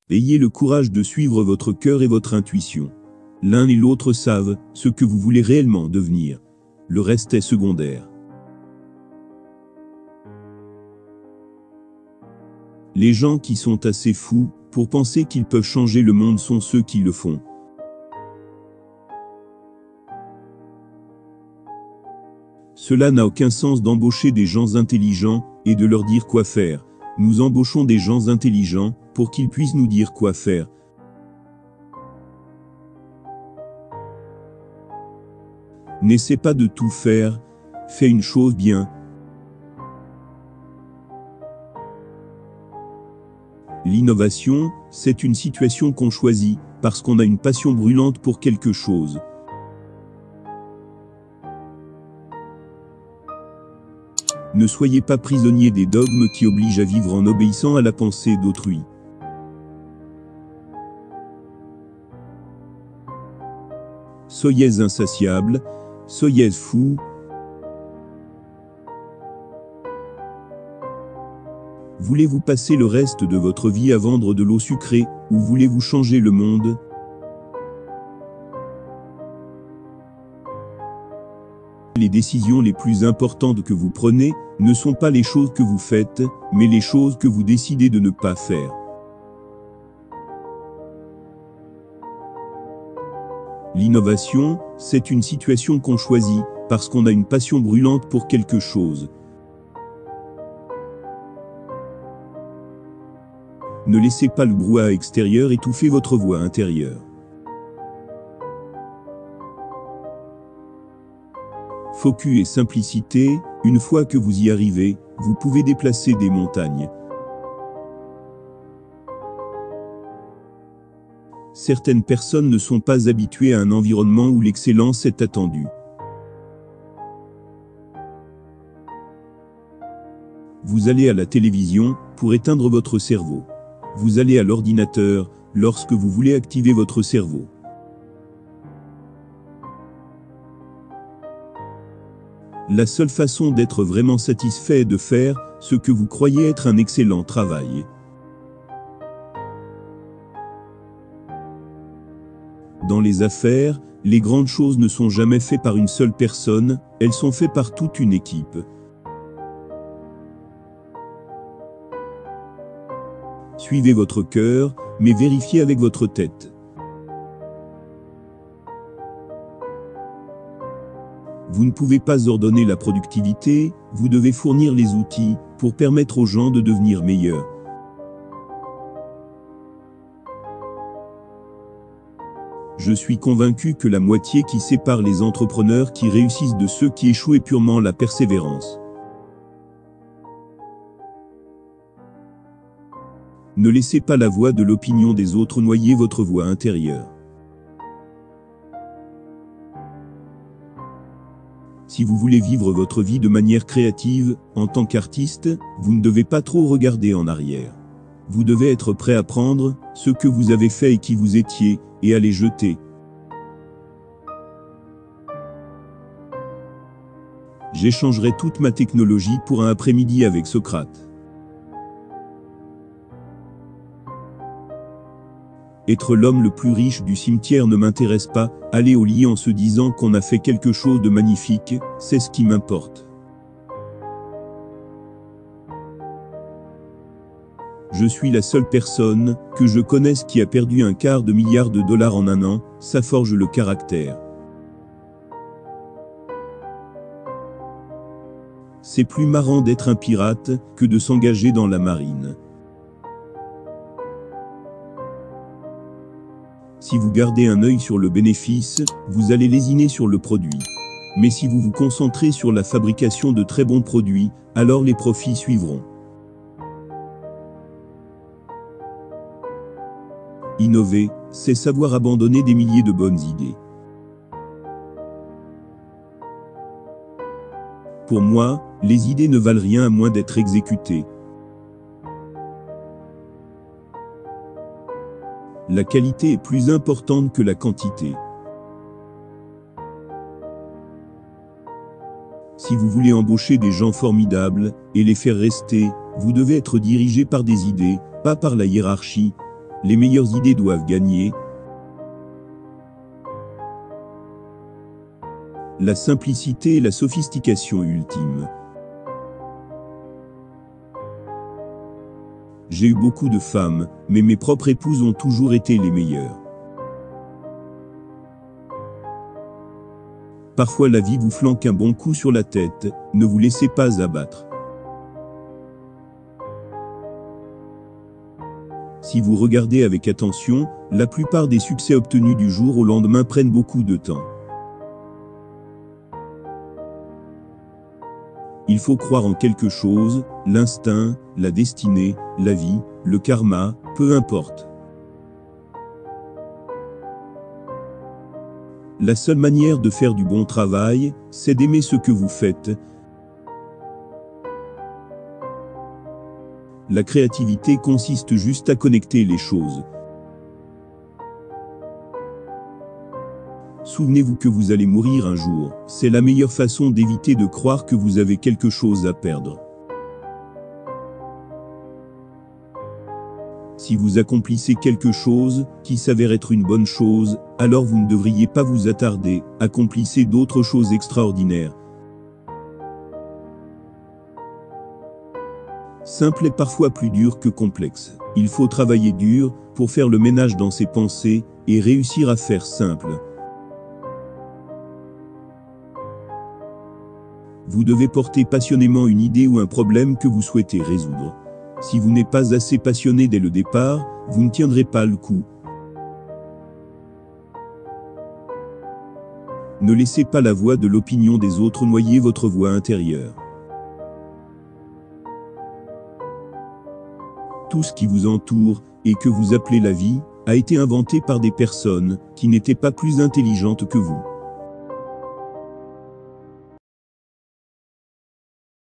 Ayez le courage de suivre votre cœur et votre intuition. L'un et l'autre savent ce que vous voulez réellement devenir. Le reste est secondaire. Les gens qui sont assez fous pour penser qu'ils peuvent changer le monde sont ceux qui le font. Cela n'a aucun sens d'embaucher des gens intelligents et de leur dire quoi faire. Nous embauchons des gens intelligents pour qu'ils puissent nous dire quoi faire. N'essaie pas de tout faire, fais une chose bien. L'innovation, c'est une situation qu'on choisit, parce qu'on a une passion brûlante pour quelque chose. Ne soyez pas prisonnier des dogmes qui obligent à vivre en obéissant à la pensée d'autrui. Soyez insatiables, soyez fous. Voulez-vous passer le reste de votre vie à vendre de l'eau sucrée, ou voulez-vous changer le monde? Les décisions les plus importantes que vous prenez ne sont pas les choses que vous faites, mais les choses que vous décidez de ne pas faire. L'innovation, c'est une situation qu'on choisit, parce qu'on a une passion brûlante pour quelque chose. Ne laissez pas le brouhaha extérieur étouffer votre voix intérieure. Focus et simplicité, une fois que vous y arrivez, vous pouvez déplacer des montagnes. Certaines personnes ne sont pas habituées à un environnement où l'excellence est attendue. Vous allez à la télévision pour éteindre votre cerveau. Vous allez à l'ordinateur lorsque vous voulez activer votre cerveau. La seule façon d'être vraiment satisfait est de faire ce que vous croyez être un excellent travail. Dans les affaires, les grandes choses ne sont jamais faites par une seule personne, elles sont faites par toute une équipe. Suivez votre cœur, mais vérifiez avec votre tête. Vous ne pouvez pas ordonner la productivité, vous devez fournir les outils pour permettre aux gens de devenir meilleurs. Je suis convaincu que la moitié qui sépare les entrepreneurs qui réussissent de ceux qui échouent est purement la persévérance. Ne laissez pas la voix de l'opinion des autres noyer votre voix intérieure. Si vous voulez vivre votre vie de manière créative, en tant qu'artiste, vous ne devez pas trop regarder en arrière. Vous devez être prêt à prendre ce que vous avez fait et qui vous étiez, et à les jeter. J'échangerai toute ma technologie pour un après-midi avec Socrate. Être l'homme le plus riche du cimetière ne m'intéresse pas, aller au lit en se disant qu'on a fait quelque chose de magnifique, c'est ce qui m'importe. Je suis la seule personne que je connaisse qui a perdu $250 million en un an, ça forge le caractère. C'est plus marrant d'être un pirate que de s'engager dans la marine. Si vous gardez un œil sur le bénéfice, vous allez lésiner sur le produit. Mais si vous vous concentrez sur la fabrication de très bons produits, alors les profits suivront. Innover, c'est savoir abandonner des milliers de bonnes idées. Pour moi, les idées ne valent rien à moins d'être exécutées. La qualité est plus importante que la quantité. Si vous voulez embaucher des gens formidables et les faire rester, vous devez être dirigé par des idées, pas par la hiérarchie. Les meilleures idées doivent gagner. La simplicité est la sophistication ultime. J'ai eu beaucoup de femmes, mais mes propres épouses ont toujours été les meilleures. Parfois la vie vous flanque un bon coup sur la tête, ne vous laissez pas abattre. Si vous regardez avec attention, la plupart des succès obtenus du jour au lendemain prennent beaucoup de temps. Il faut croire en quelque chose, l'instinct, la destinée, la vie, le karma, peu importe. La seule manière de faire du bon travail, c'est d'aimer ce que vous faites. La créativité consiste juste à connecter les choses. Souvenez-vous que vous allez mourir un jour, c'est la meilleure façon d'éviter de croire que vous avez quelque chose à perdre. Si vous accomplissez quelque chose, qui s'avère être une bonne chose, alors vous ne devriez pas vous attarder, accomplissez d'autres choses extraordinaires. Simple est parfois plus dur que complexe. Il faut travailler dur, pour faire le ménage dans ses pensées, et réussir à faire simple. Vous devez porter passionnément une idée ou un problème que vous souhaitez résoudre. Si vous n'êtes pas assez passionné dès le départ, vous ne tiendrez pas le coup. Ne laissez pas la voix de l'opinion des autres noyer votre voix intérieure. Tout ce qui vous entoure, et que vous appelez la vie, a été inventé par des personnes qui n'étaient pas plus intelligentes que vous.